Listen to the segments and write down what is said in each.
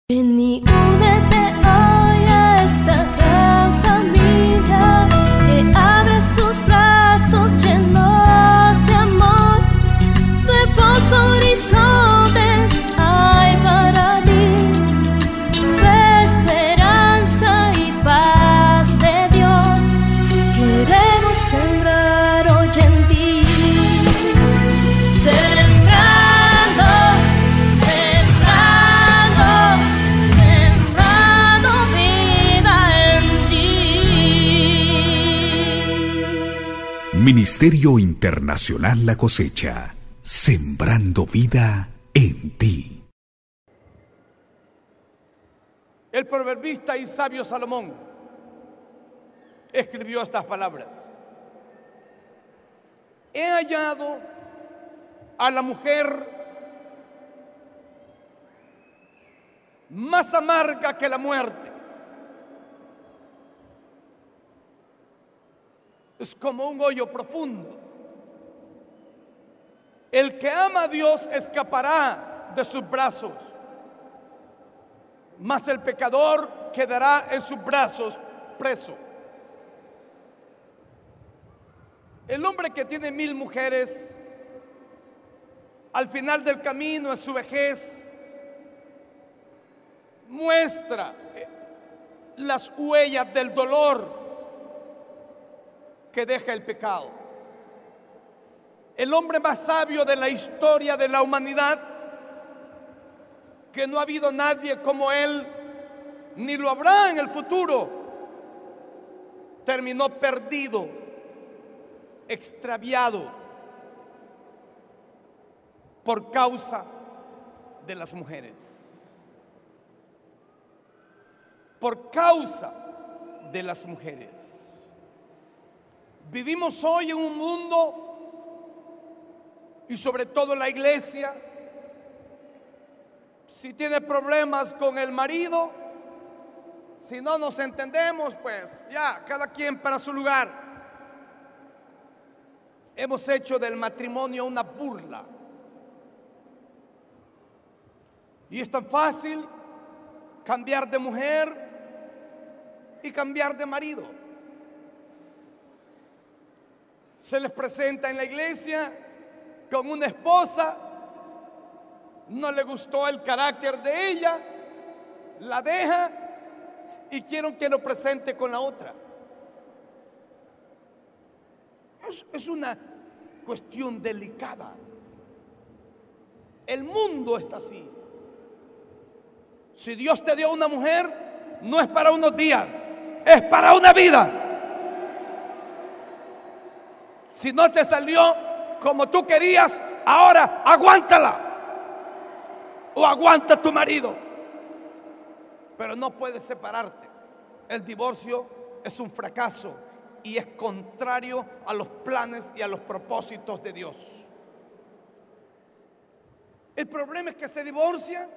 Ven y únete hoy a esta gran familia que abre sus brazos llenos de amor. Nuevos horizontes hay para ti, fe, esperanza y paz de Dios. Queremos sembrar hoy en ti. Ministerio Internacional La Cosecha, sembrando vida en ti. El proverbista y sabio Salomón escribió estas palabras: he hallado a la mujer más amarga que la muerte. Es como un hoyo profundo. El que ama a Dios escapará de sus brazos, mas el pecador quedará en sus brazos preso. El hombre que tiene 1000 mujeres, al final del camino, en su vejez, muestra las huellas del dolor que deja el pecado. El hombre más sabio de la historia de la humanidad, que no ha habido nadie como él, ni lo habrá en el futuro, terminó perdido, extraviado, por causa de las mujeres. Por causa de las mujeres. Vivimos hoy en un mundo, y sobre todo la iglesia, si tiene problemas con el marido, si no nos entendemos, pues ya, cada quien para su lugar. Hemos hecho del matrimonio una burla. Y es tan fácil cambiar de mujer y cambiar de marido. Se les presenta en la iglesia con una esposa, no le gustó el carácter de ella, la deja y quieren que lo presente con la otra. Es una cuestión delicada. El mundo está así. Si Dios te dio una mujer, no es para unos días, es para una vida. Si no te salió como tú querías, ahora aguántala. O aguanta a tu marido. Pero no puedes separarte. El divorcio es un fracaso y es contrario a los planes y a los propósitos de Dios. El problema es que se divorcian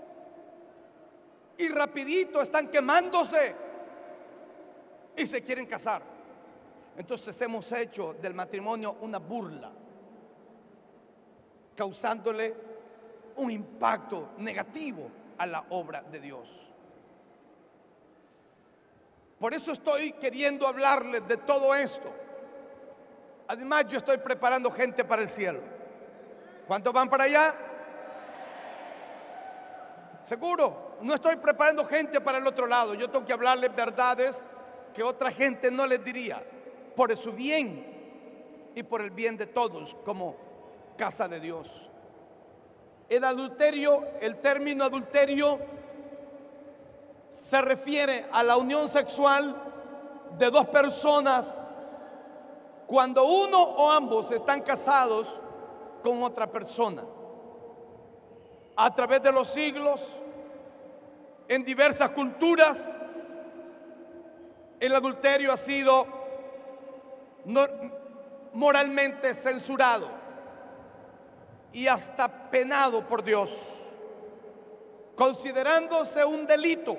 y rapidito están quemándose y se quieren casar. Entonces hemos hecho del matrimonio una burla, causándole un impacto negativo a la obra de Dios. Por eso estoy queriendo hablarles de todo esto. Además, yo estoy preparando gente para el cielo. ¿Cuántos van para allá? Seguro, no estoy preparando gente para el otro lado. Yo tengo que hablarles verdades que otra gente no les diría, por su bien y por el bien de todos como casa de Dios. El adulterio, el término adulterio se refiere a la unión sexual de dos personas cuando uno o ambos están casados con otra persona. A través de los siglos, en diversas culturas, el adulterio ha sido moralmente censurado y hasta penado por Dios, considerándose un delito.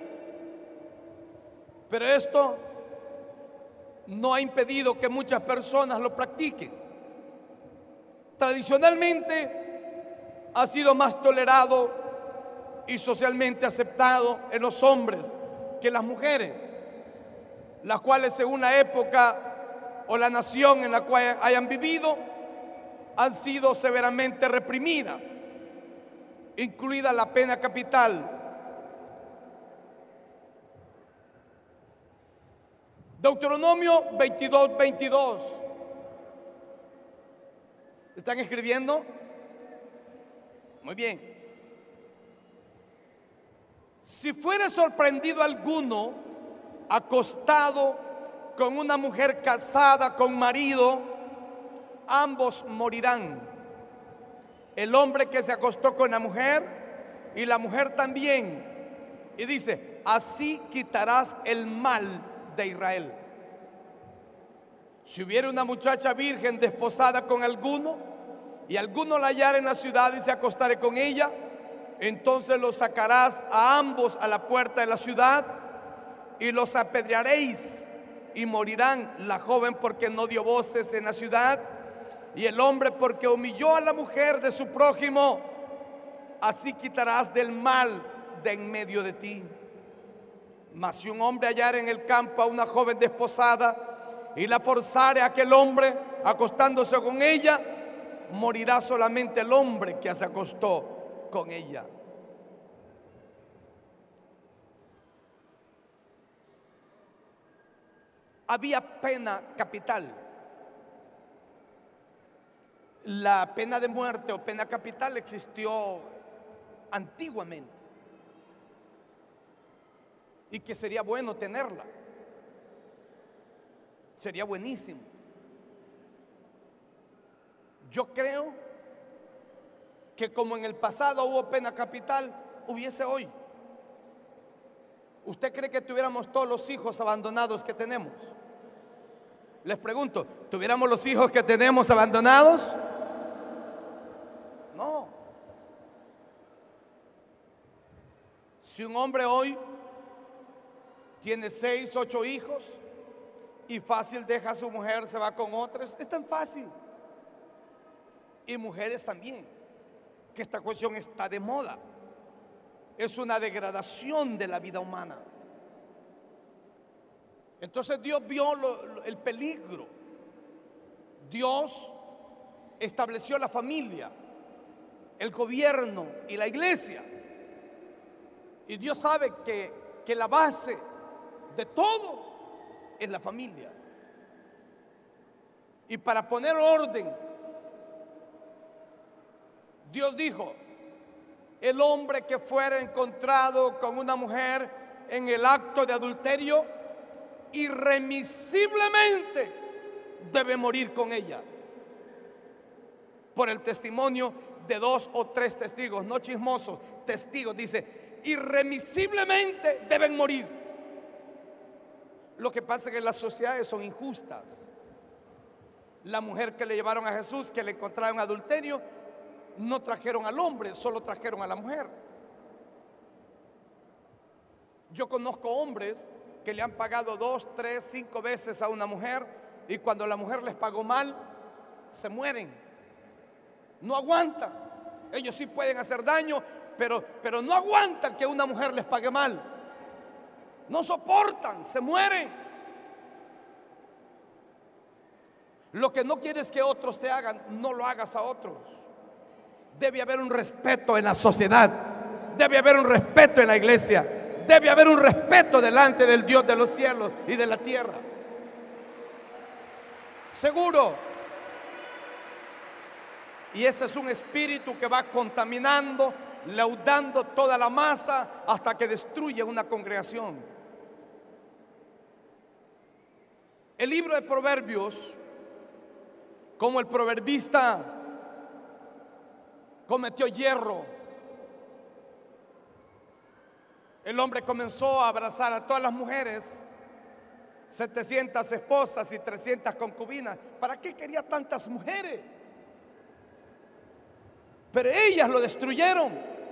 Pero esto no ha impedido que muchas personas lo practiquen. Tradicionalmente ha sido más tolerado y socialmente aceptado en los hombres que las mujeres, las cuales según la época o la nación en la cual hayan vivido, han sido severamente reprimidas, incluida la pena capital. Deuteronomio 22:22. ¿Están escribiendo? Muy bien. Si fuere sorprendido alguno acostado con una mujer casada con marido, ambos morirán. El hombre que se acostó con la mujer y la mujer también. Y dice, así quitarás el mal de Israel. Si hubiera una muchacha virgen desposada con alguno y alguno la hallara en la ciudad y se acostare con ella, entonces los sacarás a ambos a la puerta de la ciudad y los apedrearéis, y morirán la joven porque no dio voces en la ciudad y el hombre porque humilló a la mujer de su prójimo. Así quitarás del mal de en medio de ti. Mas si un hombre hallara en el campo a una joven desposada y la forzare a aquel hombre acostándose con ella, morirá solamente el hombre que se acostó con ella. Había pena capital. La pena de muerte o pena capital existió antiguamente y que sería bueno tenerla. Sería buenísimo. Yo creo que como en el pasado hubo pena capital, hubiese hoy. ¿Usted cree que tuviéramos todos los hijos abandonados que tenemos? Les pregunto, ¿tuviéramos los hijos que tenemos abandonados? No. Si un hombre hoy tiene 6, 8 hijos y fácil deja a su mujer, se va con otras, es tan fácil. Y mujeres también, que esta cuestión está de moda. Es una degradación de la vida humana. Entonces Dios vio el peligro. Dios estableció la familia, el gobierno y la iglesia. Y Dios sabe que la base de todo es la familia. Y para poner orden, Dios dijo: el hombre que fuera encontrado con una mujer en el acto de adulterio, irremisiblemente debe morir con ella, por el testimonio de 2 o 3 testigos, no chismosos, testigos. Dice, irremisiblemente deben morir. Lo que pasa es que las sociedades son injustas. La mujer que le llevaron a Jesús, que le encontraron adulterio, no trajeron al hombre, solo trajeron a la mujer. Yo conozco hombres que le han pagado 2, 3, 5 veces a una mujer, y cuando la mujer les pagó mal, se mueren. No aguantan. Ellos sí pueden hacer daño, pero no aguantan que una mujer les pague mal. No soportan, se mueren. Lo que no quieres que otros te hagan, no lo hagas a otros. Debe haber un respeto en la sociedad, debe haber un respeto en la iglesia, debe haber un respeto delante del Dios de los cielos y de la tierra. Seguro. Y ese es un espíritu que va contaminando, leudando toda la masa hasta que destruye una congregación. El libro de Proverbios, como el proverbista cometió hierro, el hombre comenzó a abrazar a todas las mujeres, 700 esposas y 300 concubinas. ¿Para qué quería tantas mujeres? Pero ellas lo destruyeron.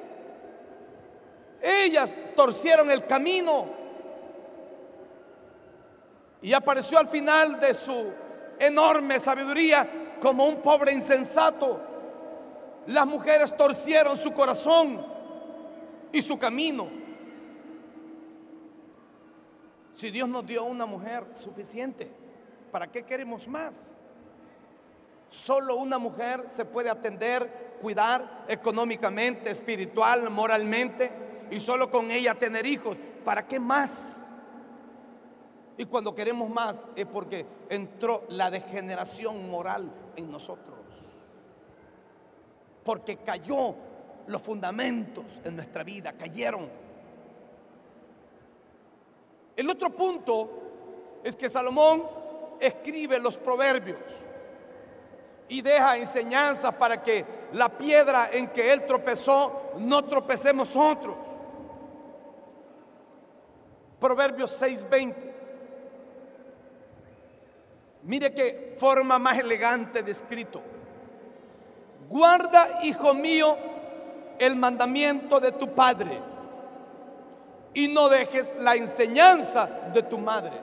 Ellas torcieron el camino. Y apareció al final de su enorme sabiduría como un pobre insensato. Las mujeres torcieron su corazón y su camino. Si Dios nos dio una mujer suficiente, ¿para qué queremos más? Solo una mujer se puede atender, cuidar económicamente, espiritual, moralmente, y solo con ella tener hijos. ¿Para qué más? Y cuando queremos más es porque entró la degeneración moral en nosotros, porque cayó los fundamentos en nuestra vida, cayeron. El otro punto es que Salomón escribe los proverbios y deja enseñanzas para que la piedra en que él tropezó no tropecemos otros. Proverbios 6:20. Mire qué forma más elegante de escrito. Guarda, hijo mío, el mandamiento de tu padre y no dejes la enseñanza de tu madre.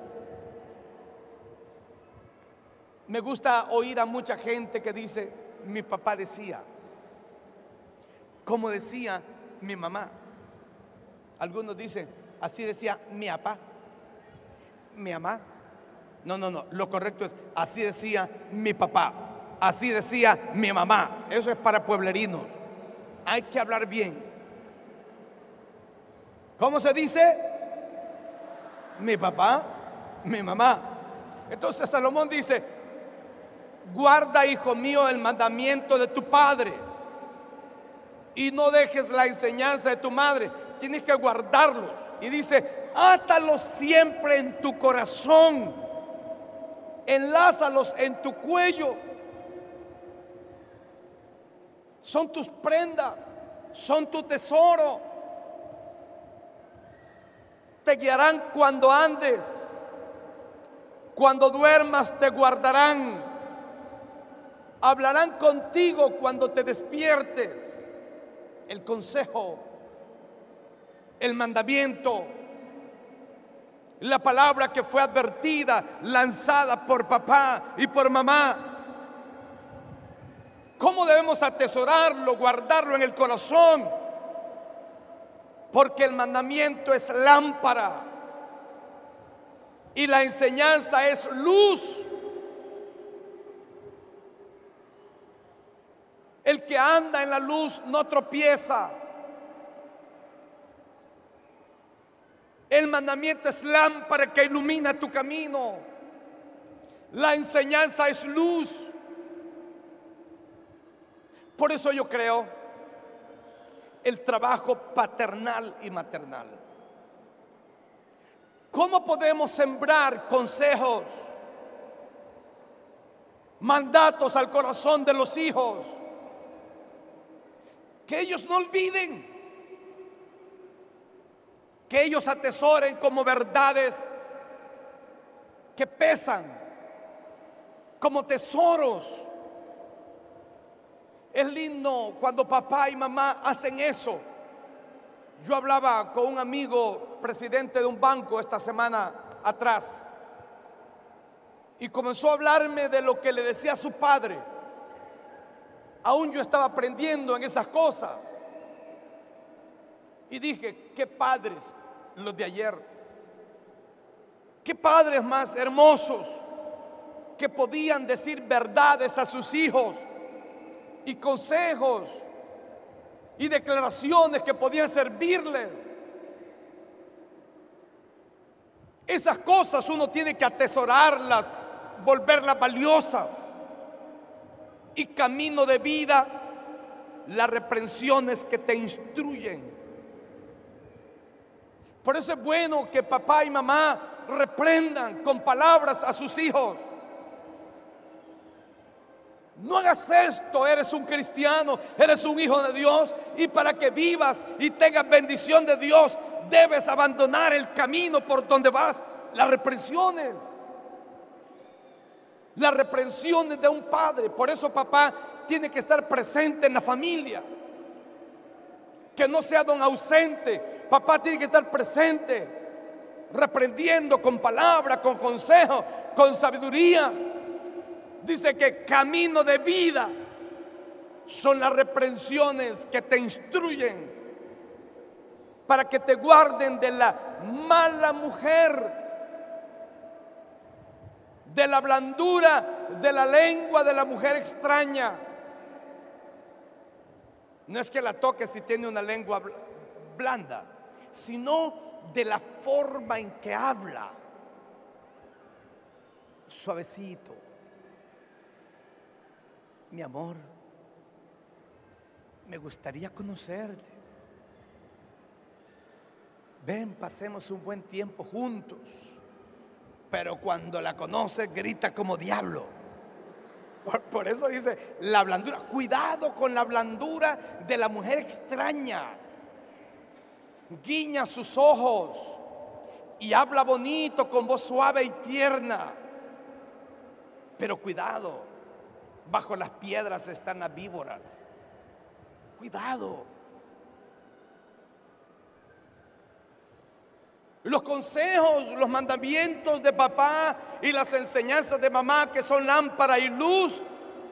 Me gusta oír a mucha gente que dice: mi papá decía, como decía mi mamá. Algunos dicen: así decía mi papá, mi mamá. No, lo correcto es: así decía mi papá, así decía mi mamá. Eso es para pueblerinos. Hay que hablar bien. ¿Cómo se dice? Mi papá, mi mamá. Entonces Salomón dice: guarda, hijo mío, el mandamiento de tu padre y no dejes la enseñanza de tu madre. Tienes que guardarlos. Y dice: átalos siempre en tu corazón, enlázalos en tu cuello. Son tus prendas, son tu tesoro. Te guiarán cuando andes, cuando duermas te guardarán, hablarán contigo cuando te despiertes. El consejo, el mandamiento, la palabra que fue advertida, lanzada por papá y por mamá. ¿Cómo debemos atesorarlo, guardarlo en el corazón? Porque el mandamiento es lámpara y la enseñanza es luz. El que anda en la luz no tropieza. El mandamiento es lámpara que ilumina tu camino. La enseñanza es luz. Por eso yo creo el trabajo paternal y maternal. ¿Cómo podemos sembrar consejos, mandatos al corazón de los hijos? Que ellos no olviden, que ellos atesoren como verdades que pesan, como tesoros. Es lindo cuando papá y mamá hacen eso. Yo hablaba con un amigo, presidente de un banco, esta semana atrás, y comenzó a hablarme de lo que le decía su padre. Aún yo estaba aprendiendo en esas cosas. Y dije: qué padres los de ayer, qué padres más hermosos que podían decir verdades a sus hijos, y consejos y declaraciones que podían servirles. Esas cosas uno tiene que atesorarlas, volverlas valiosas. Y camino de vida, las reprensiones que te instruyen. Por eso es bueno que papá y mamá reprendan con palabras a sus hijos. No hagas esto, eres un cristiano, eres un hijo de Dios, y para que vivas y tengas bendición de Dios, debes abandonar el camino por donde vas. Las reprensiones de un padre. Por eso papá tiene que estar presente en la familia, que no sea don ausente. Papá tiene que estar presente, reprendiendo con palabra, con consejo, con sabiduría. Dice que camino de vida son las reprensiones que te instruyen. para que te guarden de la mala mujer, de la blandura de la lengua de la mujer extraña. No es que la toques si tiene una lengua blanda, sino de la forma en que habla, suavecito. Mi amor, me gustaría conocerte. Ven, pasemos un buen tiempo juntos. Pero cuando la conoces, grita como diablo. Por eso dice la blandura. Cuidado con la blandura de la mujer extraña. Guiña sus ojos y habla bonito con voz suave y tierna. Pero cuidado, bajo las piedras están las víboras. Cuidado. Los consejos, los mandamientos de papá y las enseñanzas de mamá, que son lámpara y luz,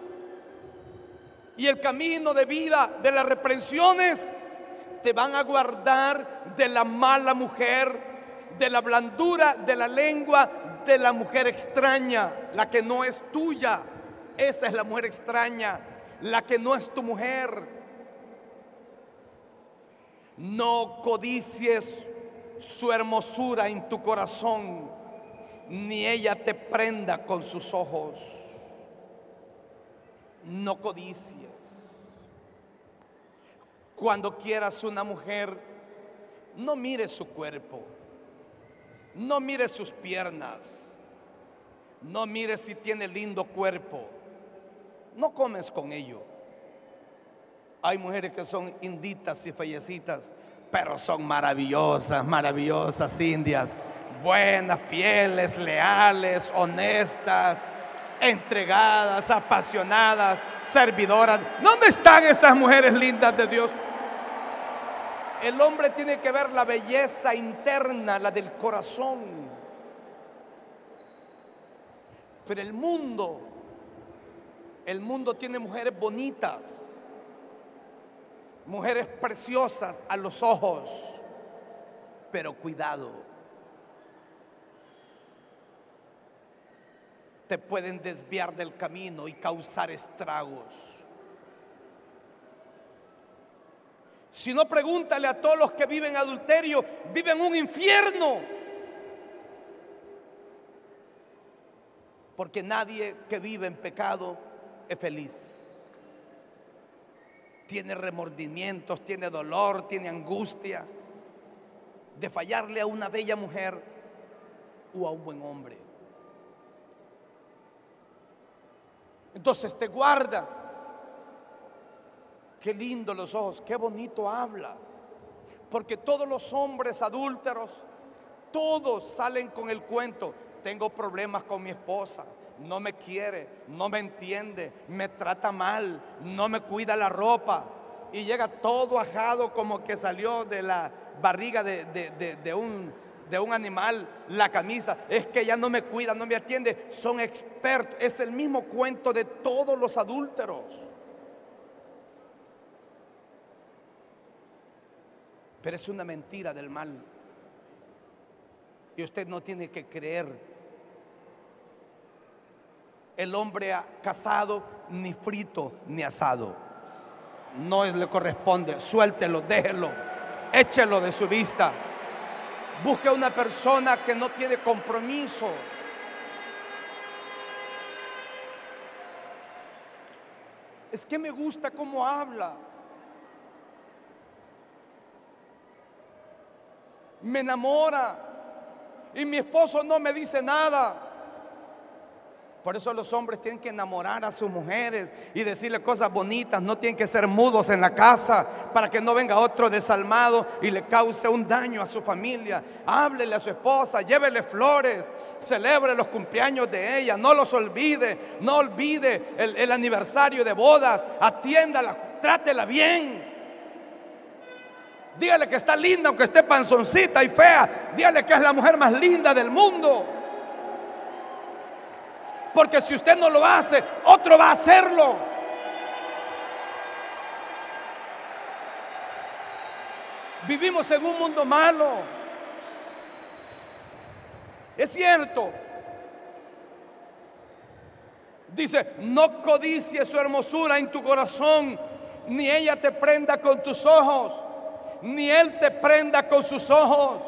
y el camino de vida de las reprensiones, te van a guardar de la mala mujer, de la blandura de la lengua de la mujer extraña, la que no es tuya. Esa es la mujer extraña, la que no es tu mujer. No codicies su hermosura en tu corazón, ni ella te prenda con sus ojos. No codicies. Cuando quieras una mujer, no mires su cuerpo, no mires sus piernas, no mires si tiene lindo cuerpo. No comes con ello. Hay mujeres que son inditas y fellecitas, pero son maravillosas, maravillosas indias, buenas, fieles, leales, honestas, entregadas, apasionadas, servidoras. ¿Dónde están esas mujeres lindas de Dios? El hombre tiene que ver la belleza interna, la del corazón. Pero el mundo tiene mujeres bonitas, mujeres preciosas a los ojos, pero cuidado, te pueden desviar del camino y causar estragos. Si no, pregúntale a todos los que viven adulterio, viven un infierno. Porque nadie que vive en pecado es feliz. Tiene remordimientos, tiene dolor, tiene angustia de fallarle a una bella mujer o a un buen hombre. Entonces te guarda. Qué lindo los ojos, qué bonito habla. Porque todos los hombres adúlteros, todos salen con el cuento: tengo problemas con mi esposa, no me quiere, no me entiende, me trata mal, no me cuida la ropa. Y llega todo ajado, como que salió de la barriga de un animal, la camisa. Es que ella no me cuida, no me atiende. Son expertos. Es el mismo cuento de todos los adúlteros. Pero es una mentira del mal. Y usted no tiene que creer. El hombre casado, ni frito ni asado. No le corresponde. Suéltelo, déjelo, échelo de su vista. Busque una persona que no tiene compromiso. Es que me gusta cómo habla. Me enamora. Y mi esposo no me dice nada. Por eso los hombres tienen que enamorar a sus mujeres y decirle cosas bonitas. No tienen que ser mudos en la casa para que no venga otro desalmado y le cause un daño a su familia. Háblele a su esposa, llévele flores, celebre los cumpleaños de ella, no los olvide. No olvide el aniversario de bodas. Atiéndala, trátela bien. Dígale que está linda aunque esté panzoncita y fea. Dígale que es la mujer más linda del mundo. Porque si usted no lo hace, otro va a hacerlo. Vivimos en un mundo malo. Es cierto. Dice, no codicies su hermosura en tu corazón, ni ella te prenda con tus ojos, ni él te prenda con sus ojos.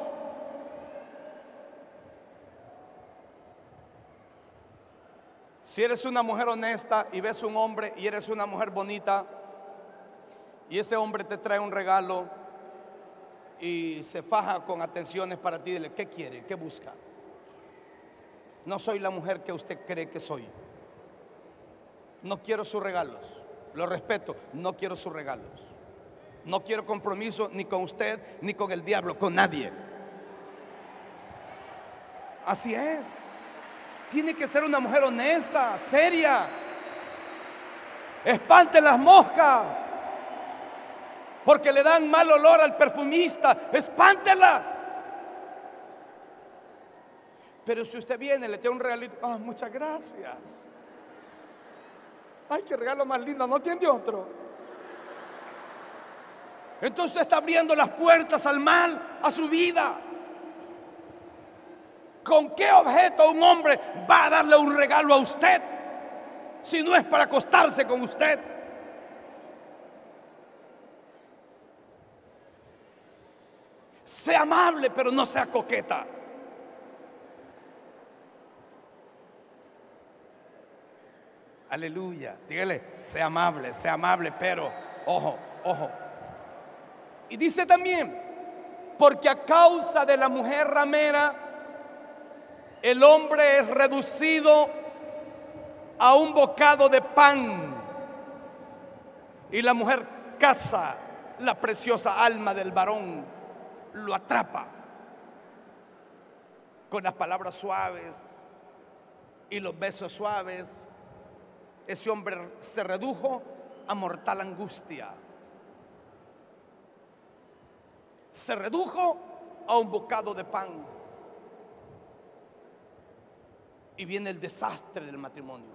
Si eres una mujer honesta y ves un hombre y eres una mujer bonita, y ese hombre te trae un regalo y se faja con atenciones para ti, dile, ¿qué quiere? ¿Qué busca? No soy la mujer que usted cree que soy. No quiero sus regalos. Lo respeto, no quiero sus regalos. No quiero compromiso ni con usted ni con el diablo, con nadie. Así es. Tiene que ser una mujer honesta, seria. Espante las moscas, porque le dan mal olor al perfumista. Espántelas. Pero si usted viene, le tiene un regalito, muchas gracias. Ay, qué regalo más lindo, ¿no tiene otro? Entonces usted está abriendo las puertas al mal, a su vida. ¿Con qué objeto un hombre va a darle un regalo a usted si no es para acostarse con usted? Sea amable, pero no sea coqueta. Aleluya. Dígale, sea amable, pero ojo, ojo. Y dice también, porque a causa de la mujer ramera, el hombre es reducido a un bocado de pan, y la mujer caza la preciosa alma del varón, lo atrapa con las palabras suaves y los besos suaves. Ese hombre se redujo a mortal angustia. Se redujo a un bocado de pan. Y viene el desastre del matrimonio.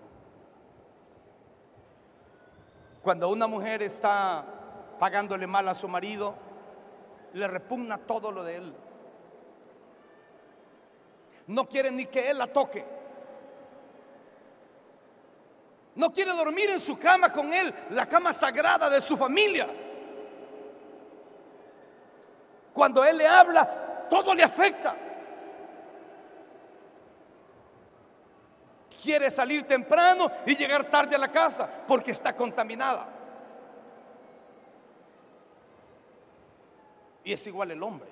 Cuando una mujer está pagándole mal a su marido, le repugna todo lo de él. No quiere ni que él la toque. No quiere dormir en su cama con él, la cama sagrada de su familia. Cuando él le habla, todo le afecta. Quiere salir temprano y llegar tarde a la casa porque está contaminada. Y es igual el hombre.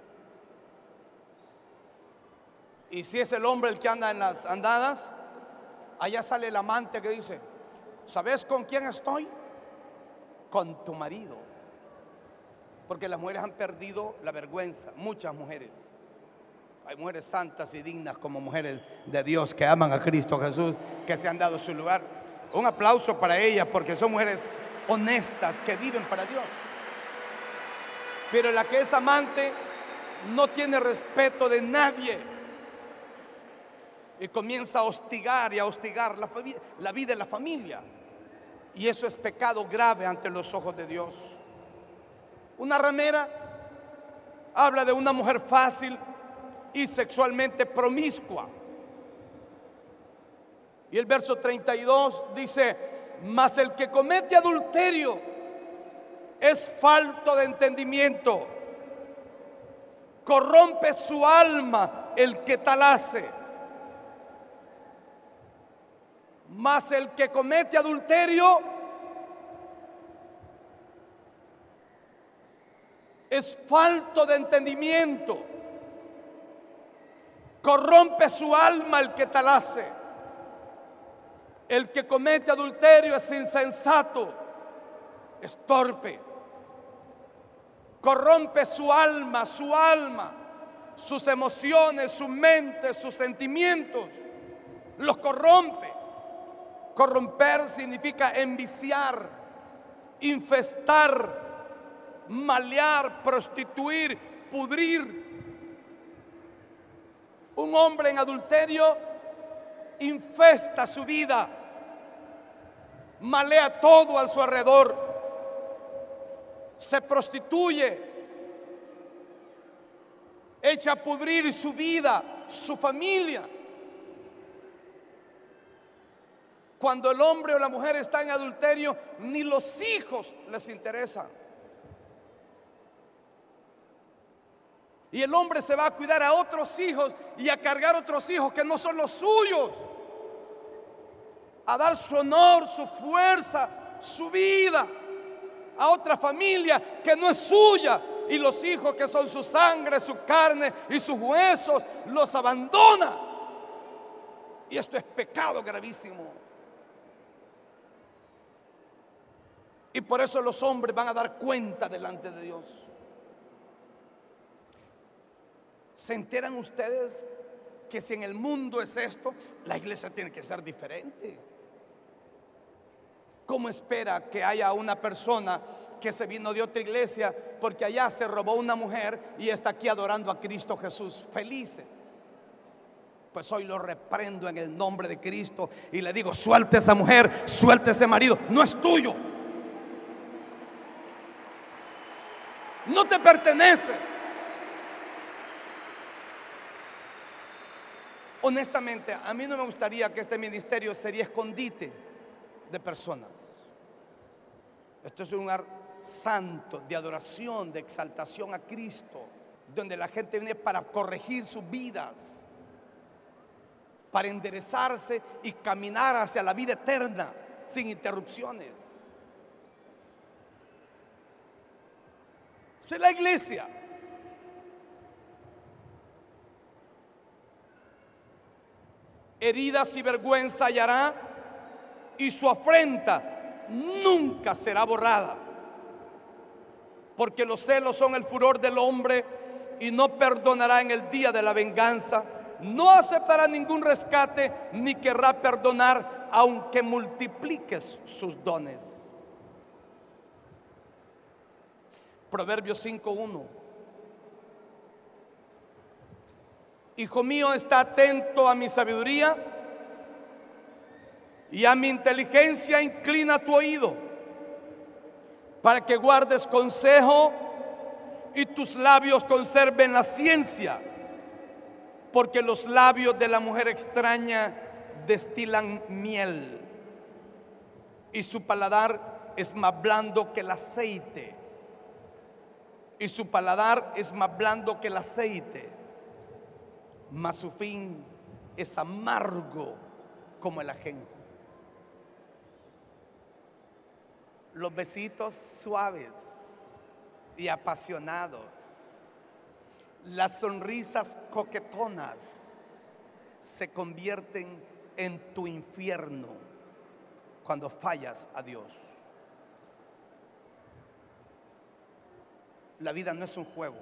Y si es el hombre el que anda en las andadas, allá sale el amante que dice, ¿sabes con quién estoy? Con tu marido. Porque las mujeres han perdido la vergüenza, muchas mujeres. Hay mujeres santas y dignas como mujeres de Dios que aman a Cristo Jesús, que se han dado su lugar. Un aplauso para ellas porque son mujeres honestas que viven para Dios. Pero la que es amante no tiene respeto de nadie. Y comienza a hostigar y a hostigar la vida de la familia. Y eso es pecado grave ante los ojos de Dios. Una ramera habla de una mujer fácil y sexualmente promiscua. Y el verso 32 dice, mas el que comete adulterio es falto de entendimiento, corrompe su alma el que tal hace. Mas el que comete adulterio es falto de entendimiento, corrompe su alma el que tal hace. El que comete adulterio es insensato, es torpe, corrompe su alma, sus emociones, su mente, sus sentimientos, los corrompe. Corromper significa enviciar, infestar, malear, prostituir, pudrir. Un hombre en adulterio infesta su vida, malea todo a su alrededor, se prostituye, echa a pudrir su vida, su familia. Cuando el hombre o la mujer está en adulterio, ni los hijos les interesan. Y el hombre se va a cuidar a otros hijos y a cargar otros hijos que no son los suyos, a dar su honor, su fuerza, su vida a otra familia que no es suya. Y los hijos que son su sangre, su carne y sus huesos, los abandona. Y esto es pecado gravísimo. Y por eso los hombres van a dar cuenta delante de Dios. ¿Se enteran ustedes que si en el mundo es esto, la iglesia tiene que ser diferente? ¿Cómo espera que haya una persona que se vino de otra iglesia porque allá se robó una mujer y está aquí adorando a Cristo Jesús felices? Pues hoy lo reprendo en el nombre de Cristo y le digo: suelte a esa mujer, suelte a ese marido, no es tuyo, no te pertenece. Honestamente, a mí no me gustaría que este ministerio sería escondite de personas. Esto es un lugar santo de adoración, de exaltación a Cristo, donde la gente viene para corregir sus vidas, para enderezarse y caminar hacia la vida eterna sin interrupciones. Esa es la iglesia. Heridas y vergüenza hallará, y su afrenta nunca será borrada. Porque los celos son el furor del hombre, y no perdonará en el día de la venganza. No aceptará ningún rescate, ni querrá perdonar, aunque multipliques sus dones. Proverbios 5:1. Hijo mío, está atento a mi sabiduría, y a mi inteligencia inclina tu oído, para que guardes consejo y tus labios conserven la ciencia, porque los labios de la mujer extraña destilan miel, y su paladar es más blando que el aceite. Y su paladar es más blando que el aceite, mas su fin es amargo como el ajenjo. Los besitos suaves y apasionados, las sonrisas coquetonas se convierten en tu infierno cuando fallas a Dios. La vida no es un juego.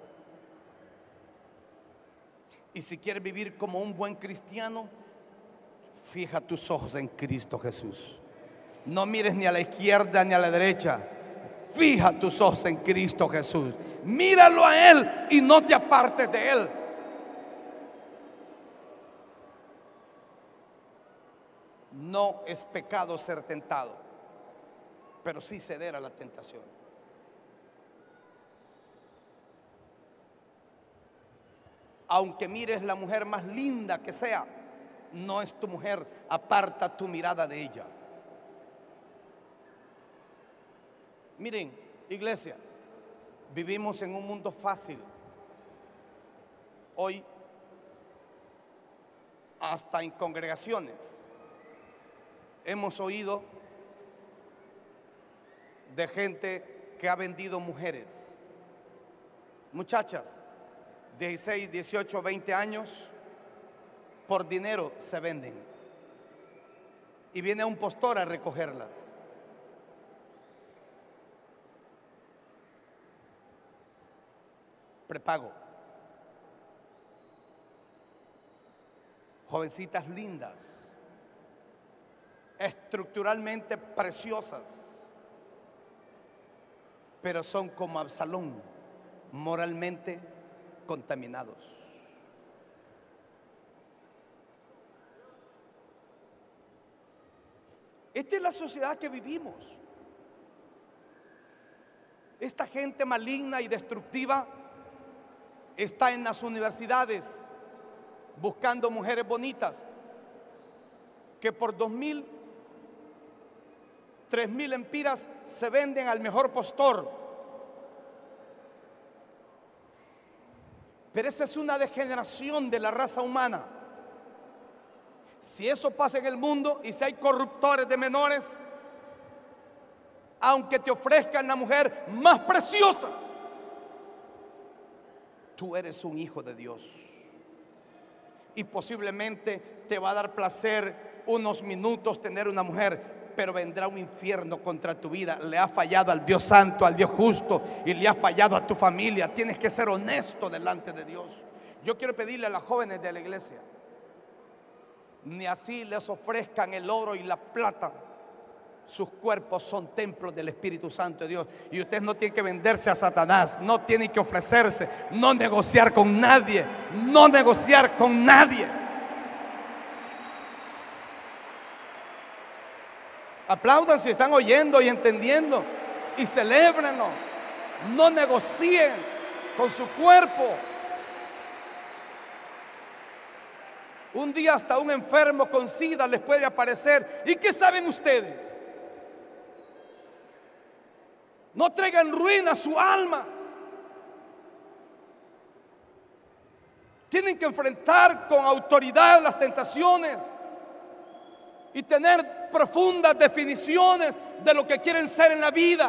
Y si quieres vivir como un buen cristiano, fija tus ojos en Cristo Jesús. No mires ni a la izquierda ni a la derecha. Fija tus ojos en Cristo Jesús. Míralo a Él y no te apartes de Él. No es pecado ser tentado, pero sí ceder a la tentación. Aunque mires la mujer más linda que sea, no es tu mujer. Aparta tu mirada de ella. Miren, iglesia, vivimos en un mundo fácil. Hoy, hasta en congregaciones, hemos oído de gente que ha vendido mujeres. Muchachas, 16, 18, 20 años, por dinero se venden. Y viene un pastor a recogerlas. Prepago. Jovencitas lindas, estructuralmente preciosas, pero son como Absalón, moralmente contaminados. Esta es la sociedad que vivimos. Esta gente maligna y destructiva está en las universidades buscando mujeres bonitas que por 2,000, 3,000 empiras se venden al mejor postor. Pero esa es una degeneración de la raza humana. Si eso pasa en el mundo y si hay corruptores de menores, aunque te ofrezcan la mujer más preciosa, tú eres un hijo de Dios. Y posiblemente te va a dar placer unos minutos tener una mujer, pero vendrá un infierno contra tu vida. Le ha fallado al Dios santo, al Dios justo, y le ha fallado a tu familia. Tienes que ser honesto delante de Dios. Yo quiero pedirle a las jóvenes de la iglesia, ni así les ofrezcan el oro y la plata. Sus cuerpos son templos del Espíritu Santo de Dios. Y ustedes no tienen que venderse a Satanás. No tienen que ofrecerse. No negociar con nadie. No negociar con nadie. Aplaudan si están oyendo y entendiendo. Y celébrenlo. No negocien con su cuerpo. Un día hasta un enfermo con SIDA les puede aparecer. ¿Y qué saben ustedes? No traigan ruina a su alma. Tienen que enfrentar con autoridad las tentaciones y tener profundas definiciones de lo que quieren ser en la vida.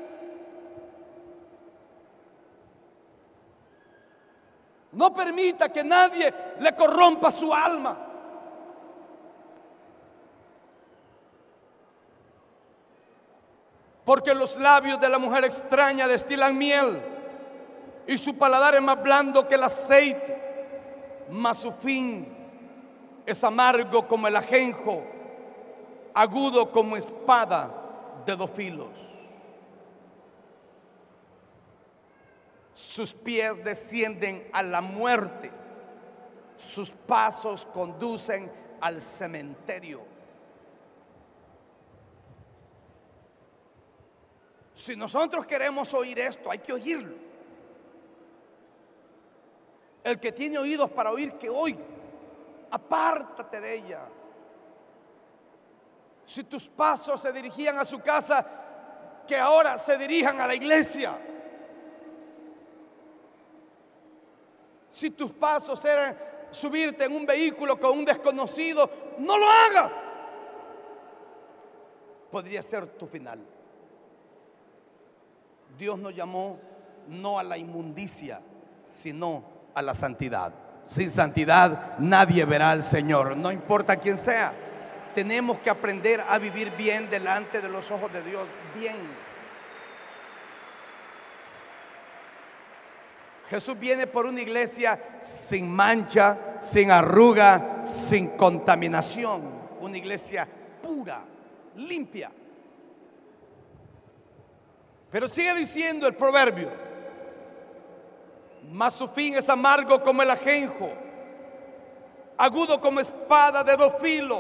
No permita que nadie le corrompa su alma. Porque los labios de la mujer extraña destilan miel y su paladar es más blando que el aceite, mas su fin es amargo como el ajenjo, agudo como espada de 2 filos. Sus pies descienden a la muerte, sus pasos conducen al cementerio. Si nosotros queremos oír esto, hay que oírlo. El que tiene oídos para oír, que oiga. Apártate de ella. Si tus pasos se dirigían a su casa, que ahora se dirijan a la iglesia. Si tus pasos eran subirte en un vehículo con un desconocido, no lo hagas. Podría ser tu final. Dios nos llamó no a la inmundicia, sino a la santidad. Sin santidad nadie verá al Señor, no importa quién sea. Tenemos que aprender a vivir bien delante de los ojos de Dios, bien. Jesús viene por una iglesia sin mancha, sin arruga, sin contaminación. Una iglesia pura, limpia. Pero sigue diciendo el proverbio: mas su fin es amargo como el ajenjo, agudo como espada de 2 filos.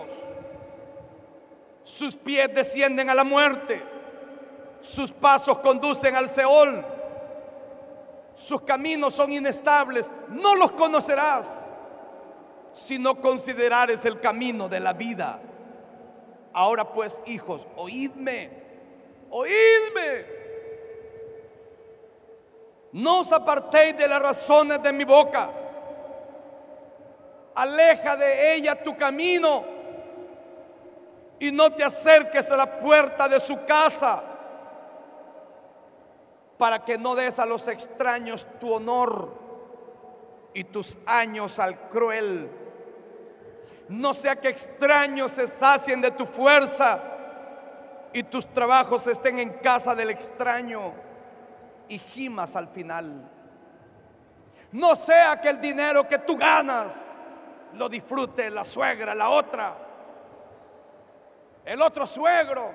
Sus pies descienden a la muerte, sus pasos conducen al Seol. Sus caminos son inestables, no los conocerás si no considerares el camino de la vida. Ahora pues, hijos, oídme, oídme. No os apartéis de las razones de mi boca. Aleja de ella tu camino y no te acerques a la puerta de su casa, para que no des a los extraños tu honor y tus años al cruel. No sea que extraños se sacien de tu fuerza y tus trabajos estén en casa del extraño y gimas al final. No sea que el dinero que tú ganas lo disfrute la suegra, la otra, el otro suegro,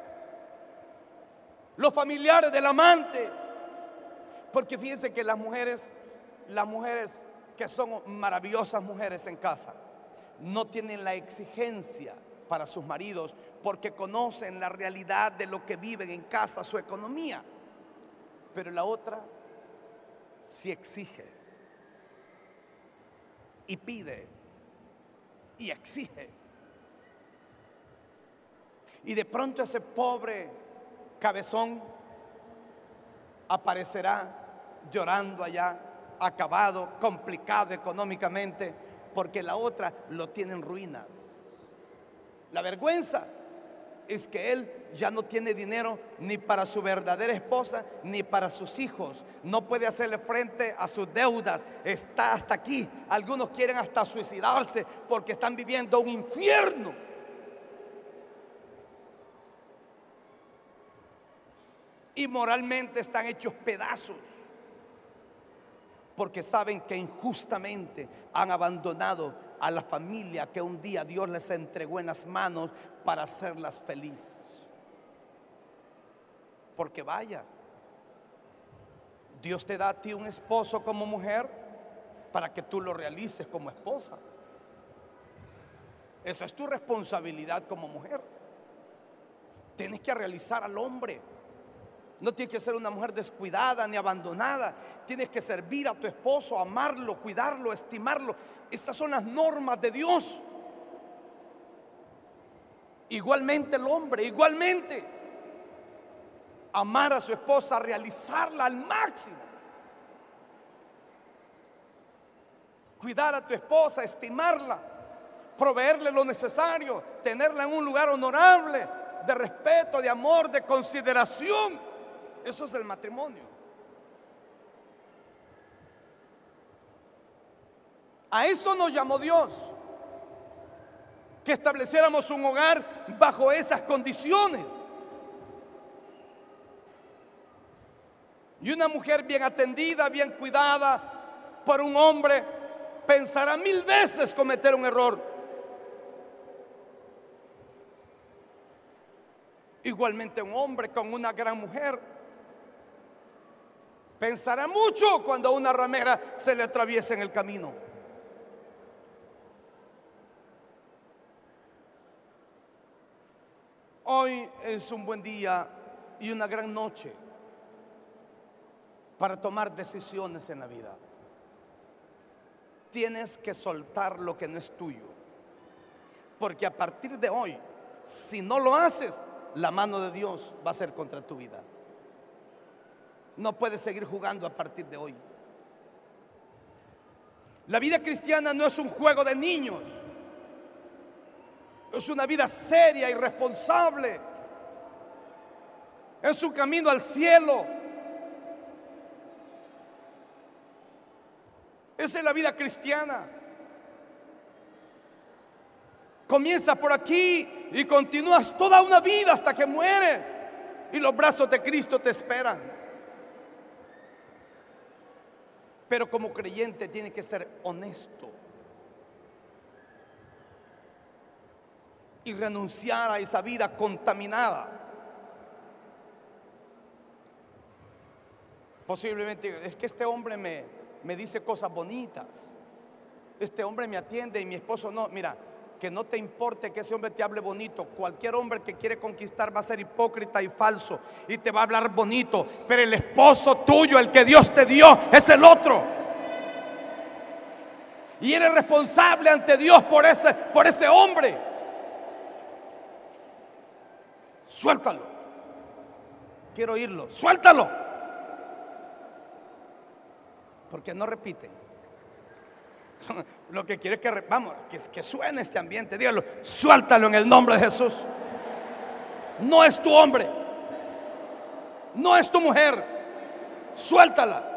los familiares del amante. Porque fíjense que las mujeres que son maravillosas mujeres en casa, no tienen la exigencia para sus maridos, porque conocen la realidad de lo que viven en casa, su economía. Pero la otra sí exige. y pide y exige. Y de pronto ese pobre cabezón aparecerá llorando allá, acabado, complicado económicamente, porque la otra lo tiene en ruinas. La vergüenza es que él ya no tiene dinero ni para su verdadera esposa ni para sus hijos. No puede hacerle frente a sus deudas. Está hasta aquí. Algunos quieren hasta suicidarse porque están viviendo un infierno. Y moralmente están hechos pedazos porque saben que injustamente han abandonado a la familia que un día Dios les entregó en las manos para hacerlas feliz. Porque vaya, Dios te da a ti un esposo como mujer para que tú lo realices como esposa. Esa es tu responsabilidad como mujer. Tienes que realizar al hombre. No tienes que ser una mujer descuidada ni abandonada. Tienes que servir a tu esposo, amarlo, cuidarlo, estimarlo. Estas son las normas de Dios. Igualmente el hombre, igualmente amar a su esposa, realizarla al máximo. Cuidar a tu esposa, estimarla, proveerle lo necesario, tenerla en un lugar honorable, de respeto, de amor, de consideración. Eso es el matrimonio. A eso nos llamó Dios, que estableciéramos un hogar bajo esas condiciones. Y una mujer bien atendida, bien cuidada por un hombre, pensará 1000 veces cometer un error. Igualmente un hombre con una gran mujer pensará mucho cuando una ramera se le atraviesa en el camino. Hoy es un buen día y una gran noche para tomar decisiones en la vida. Tienes que soltar lo que no es tuyo, porque a partir de hoy, si no lo haces, la mano de Dios va a ser contra tu vida. No puedes seguir jugando a partir de hoy. La vida cristiana no es un juego de niños. Es una vida seria y responsable. Es un camino al cielo. Esa es la vida cristiana. Comienza por aquí y continúas toda una vida hasta que mueres. Y los brazos de Cristo te esperan. Pero como creyente tiene que ser honesto y renunciar a esa vida contaminada. Posiblemente es que este hombre me dice cosas bonitas, este hombre me atiende y mi esposo no. Mira, que no te importe que ese hombre te hable bonito. Cualquier hombre que quiere conquistar va a ser hipócrita y falso y te va a hablar bonito, pero el esposo tuyo, el que Dios te dio, es el otro. Y eres responsable ante Dios por ese hombre. Suéltalo. Quiero oírlo. Suéltalo. Porque no repiten. Lo que quiere es que suene este ambiente. Dígalo, suéltalo en el nombre de Jesús. No es tu hombre, no es tu mujer. Suéltala.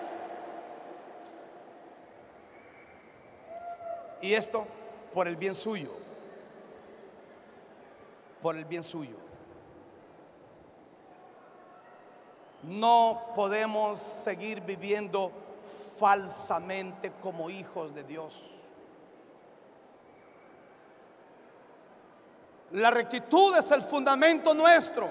Y esto por el bien suyo. Por el bien suyo. No podemos seguir viviendo falsamente como hijos de Dios. La rectitud es el fundamento nuestro.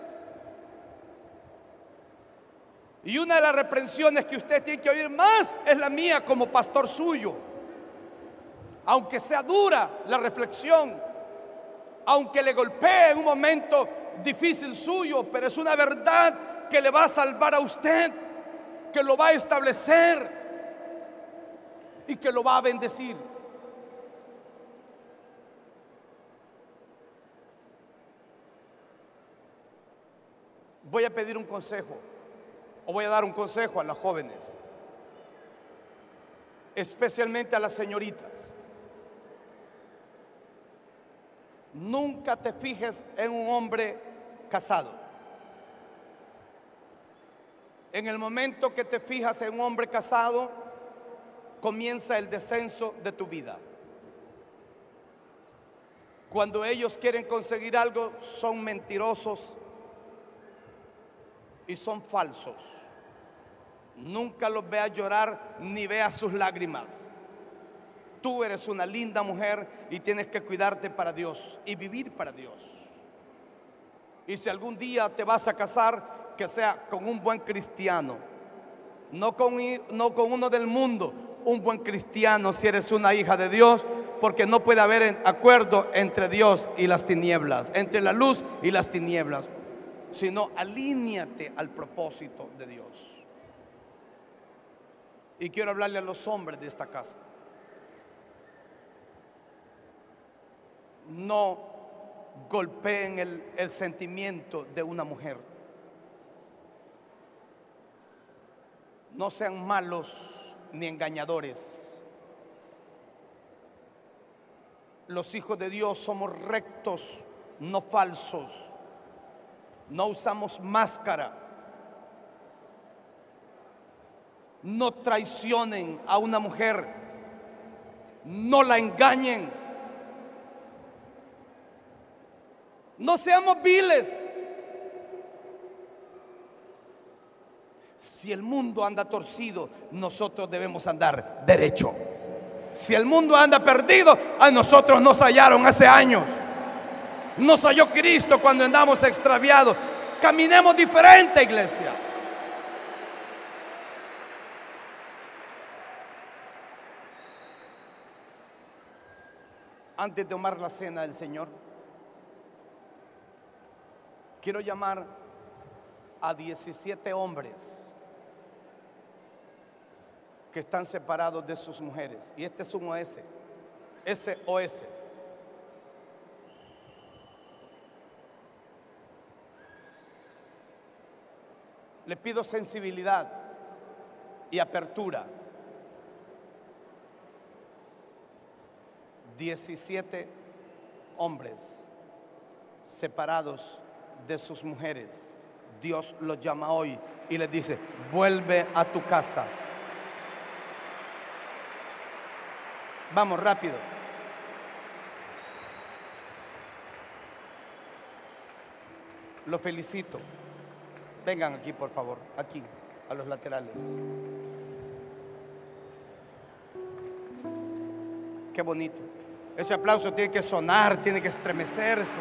Y una de las reprensiones que usted tiene que oír más es la mía como pastor suyo. Aunque sea dura la reflexión, aunque le golpee en un momento difícil suyo, pero es una verdad que le va a salvar a usted, que lo va a establecer. y que lo va a bendecir. Voy a pedir un consejo, o voy a dar un consejo a las jóvenes, especialmente a las señoritas. Nunca te fijes en un hombre casado. En el momento que te fijas en un hombre casado, comienza el descenso de tu vida. Cuando ellos quieren conseguir algo, son mentirosos y son falsos. Nunca los veas llorar ni veas sus lágrimas. Tú eres una linda mujer y tienes que cuidarte para Dios y vivir para Dios. Y si algún día te vas a casar, que sea con un buen cristiano, no con uno del mundo, un buen cristiano si eres una hija de Dios, porque no puede haber acuerdo entre Dios y las tinieblas, entre la luz y las tinieblas, sino alíñate al propósito de Dios. Y quiero hablarle a los hombres de esta casa. No golpeen el sentimiento de una mujer. No sean malos ni engañadores. Los hijos de Dios somos rectos, no falsos. No usamos máscara. No traicionen a una mujer. No la engañen. No seamos viles. Si el mundo anda torcido, nosotros debemos andar derecho. Si el mundo anda perdido, a nosotros nos hallaron hace años. Nos halló Cristo cuando andamos extraviados. Caminemos diferente, iglesia. Antes de tomar la cena del Señor, quiero llamar a 17 hombres que están separados de sus mujeres. Y este es un OS, SOS. Le pido sensibilidad y apertura. 17 hombres separados de sus mujeres. Dios los llama hoy y les dice: vuelve a tu casa. Vamos rápido. Los felicito. Vengan aquí, por favor, aquí, a los laterales. Qué bonito. Ese aplauso tiene que sonar, tiene que estremecerse.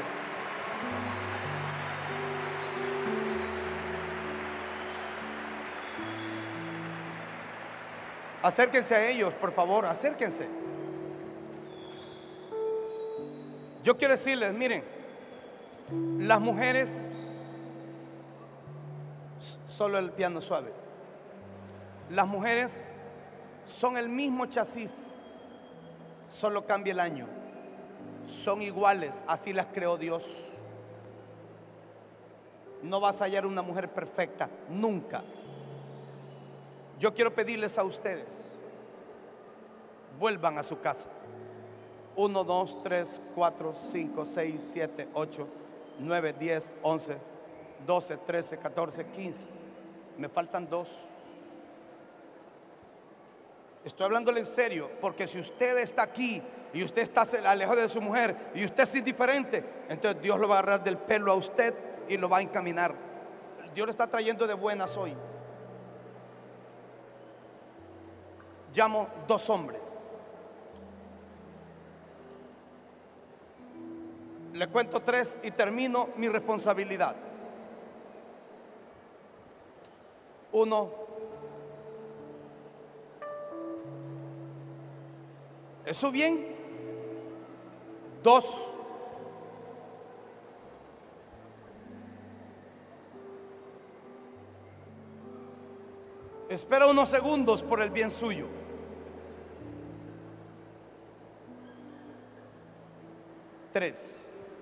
Acérquense a ellos, por favor, acérquense. Yo quiero decirles, miren, las mujeres, solo el piano suave. Las mujeres son el mismo chasis, solo cambia el año. Son iguales, así las creó Dios. No vas a hallar una mujer perfecta, nunca. Yo quiero pedirles a ustedes, vuelvan a su casa. 1, 2, 3, 4, 5, 6, 7, 8, 9, 10, 11, 12, 13, 14, 15. Me faltan 2. Estoy hablándole en serio, porque si usted está aquí y usted está alejado de su mujer y usted es indiferente, entonces Dios lo va a agarrar del pelo a usted y lo va a encaminar. Dios le está trayendo de buenas hoy. Llamo 2 hombres. Le cuento 3 y termino mi responsabilidad. 1. ¿Eso bien? 2. Espera unos segundos por el bien suyo. 3.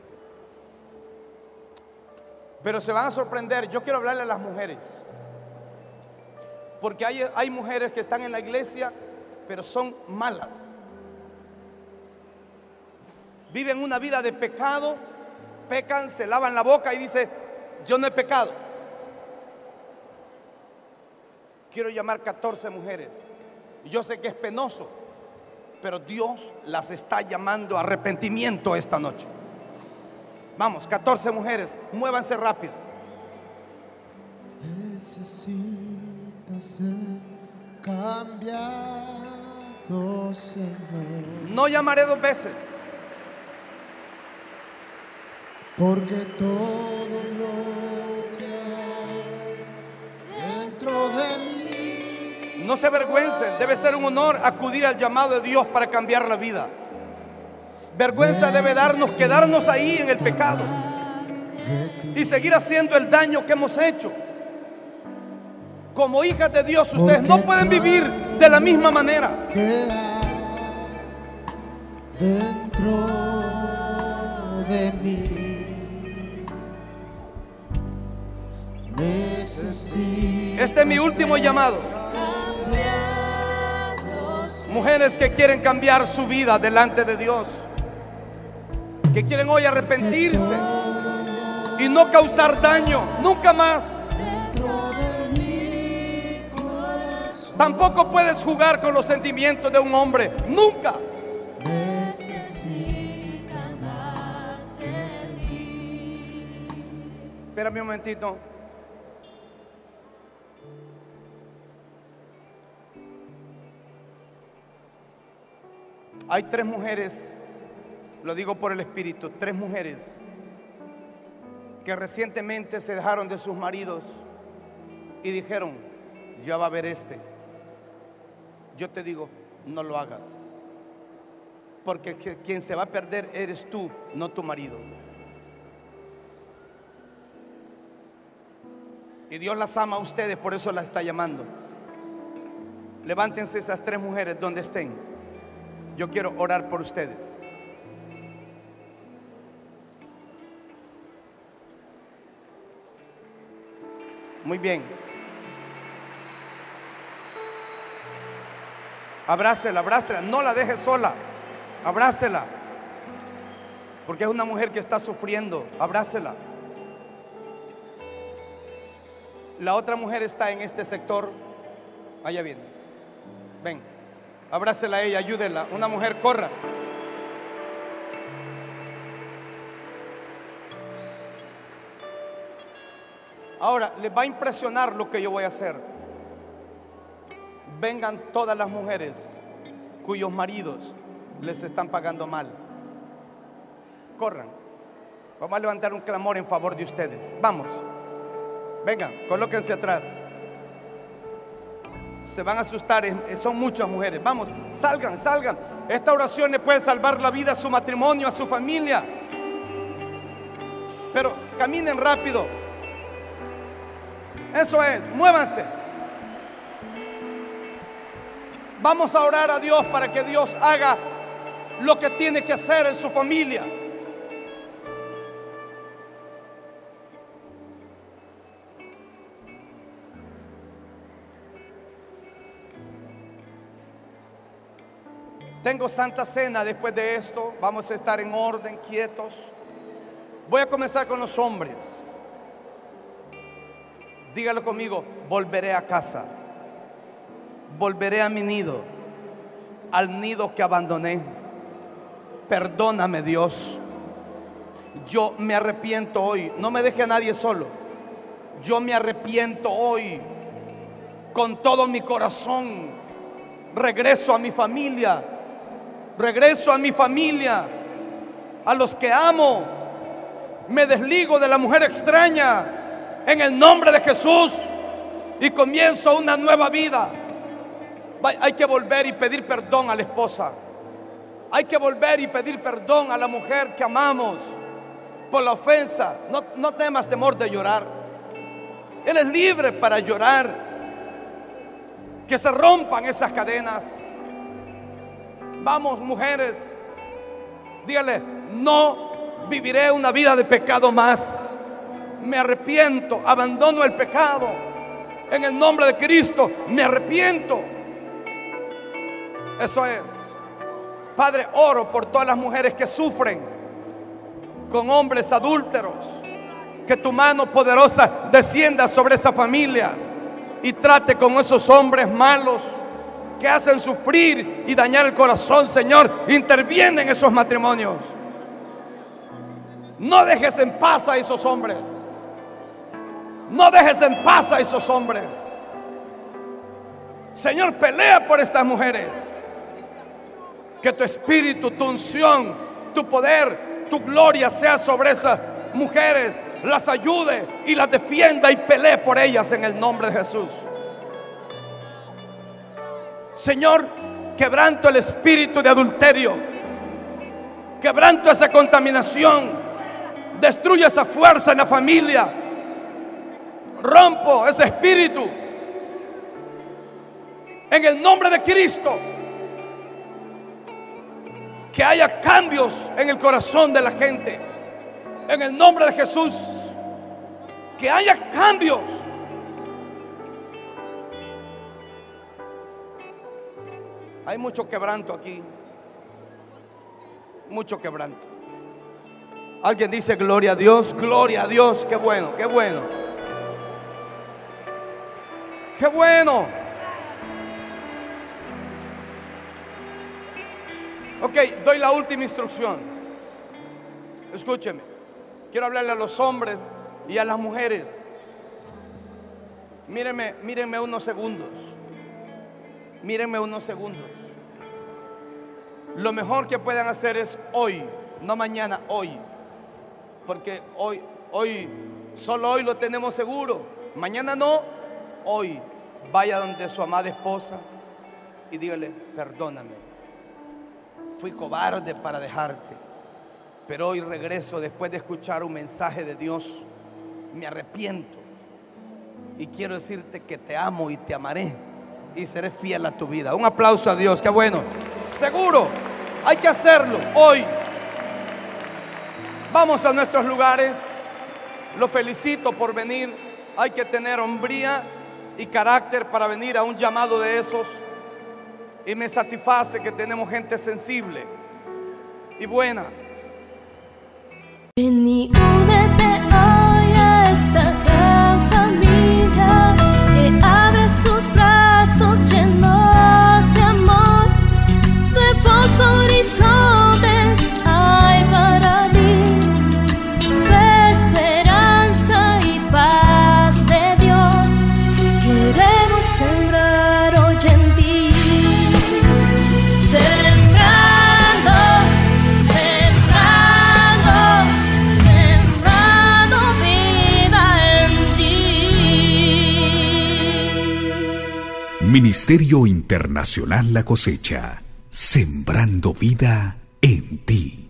Pero se van a sorprender. Yo quiero hablarle a las mujeres, porque hay mujeres que están en la iglesia, pero son malas. Viven una vida de pecado, pecan, se lavan la boca y dicen: yo no he pecado. Quiero llamar 14 mujeres. Yo sé que es penoso, pero Dios las está llamando a arrepentimiento esta noche. Vamos, 14 mujeres, muévanse rápido. Necesitas ser cambiado, Señor, No llamaré 2 veces. porque todo lo que hay dentro de mí. No se avergüencen, debe ser un honor acudir al llamado de Dios para cambiar la vida. Vergüenza debe darnos quedarnos ahí en el pecado y seguir haciendo el daño que hemos hecho. Como hijas de Dios, ustedes no pueden vivir de la misma manera. Que hay dentro de mí. Necesito. Este es mi último llamado. Mujeres que quieren cambiar su vida delante de Dios, que quieren hoy arrepentirse y no causar daño nunca más. Tampoco puedes jugar con los sentimientos de un hombre, nunca. Espérame un momentito. Hay 3 mujeres, lo digo por el Espíritu, 3 mujeres que recientemente se dejaron de sus maridos y dijeron: ya va a haber este. Yo te digo, no lo hagas, porque quien se va a perder eres tú, no tu marido. Y Dios las ama a ustedes, por eso las está llamando. Levántense esas 3 mujeres donde estén. Yo quiero orar por ustedes. Muy bien. Abrácela, abrácela, no la deje sola. Abrácela, porque es una mujer que está sufriendo. Abrácela. La otra mujer está en este sector. Allá viene. Ven, abrácela a ella, ayúdela. Una mujer, corra. Ahora, les va a impresionar lo que yo voy a hacer. Vengan todas las mujeres cuyos maridos les están pagando mal. Corran. Vamos a levantar un clamor en favor de ustedes. Vamos. Vengan, colóquense atrás. Se van a asustar, son muchas mujeres. Vamos, salgan, salgan. Esta oración le puede salvar la vida a su matrimonio, a su familia. Pero caminen rápido. Eso es, muévanse. Vamos a orar a Dios para que Dios haga lo que tiene que hacer en su familia. Tengo Santa Cena después de esto. Vamos a estar en orden, quietos. Voy a comenzar con los hombres. Dígalo conmigo: volveré a casa. Volveré a mi nido, al nido que abandoné. Perdóname, Dios. Yo me arrepiento hoy. No me deje a nadie solo. Yo me arrepiento hoy con todo mi corazón. Regreso a mi familia. Regreso a mi familia, a los que amo. Me desligo de la mujer extraña en el nombre de Jesús y comienzo una nueva vida. Hay que volver y pedir perdón a la esposa. Hay que volver y pedir perdón a la mujer que amamos por la ofensa. No temas temor de llorar. Él es libre para llorar. Que se rompan esas cadenas. Vamos, mujeres, Dígale: no viviré una vida de pecado más. Me arrepiento, abandono el pecado. En el nombre de Cristo, me arrepiento. Eso es. Padre, oro por todas las mujeres que sufren con hombres adúlteros. Que tu mano poderosa descienda sobre esas familias y trate con esos hombres malos que hacen sufrir y dañar el corazón. Señor, interviene en esos matrimonios. No dejes en paz a esos hombres. No dejes en paz a esos hombres. Señor, pelea por estas mujeres. Que tu espíritu, tu unción, tu poder, tu gloria sea sobre esas mujeres. Las ayude y las defienda y pelee por ellas en el nombre de Jesús. Señor, quebranto el espíritu de adulterio. Quebranto esa contaminación. Destruye esa fuerza en la familia. Rompo ese espíritu en el nombre de Cristo. Que haya cambios en el corazón de la gente en el nombre de Jesús. Que haya cambios. Hay mucho quebranto aquí. Mucho quebranto. Alguien dice gloria a Dios, gloria a Dios. Qué bueno, qué bueno. Qué bueno. Ok, doy la última instrucción. Escúcheme. Quiero hablarle a los hombres y a las mujeres. Mírenme unos segundos. Mírenme unos segundos. Lo mejor que puedan hacer es hoy, no mañana, hoy. Porque hoy, solo hoy lo tenemos seguro. Mañana no, hoy. Vaya donde su amada esposa y dígale: perdóname, fui cobarde para dejarte, pero hoy regreso después de escuchar un mensaje de Dios. Me arrepiento y quiero decirte que te amo y te amaré y seré fiel a tu vida. Un aplauso a Dios, qué bueno. Seguro, hay que hacerlo hoy. Vamos a nuestros lugares. Los felicito por venir. Hay que tener hombría y carácter para venir a un llamado de esos. Y me satisface que tenemos gente sensible y buena. Ven y únete hoy a esta gran familia que abre sus brazos llenos de amor. Nuevos horizontes hay para ti, fe, esperanza y paz de Dios. Queremos sembrar hoy en ti. Sembrando, sembrando vida en ti. Ministerio Internacional La Cosecha, sembrando vida en ti.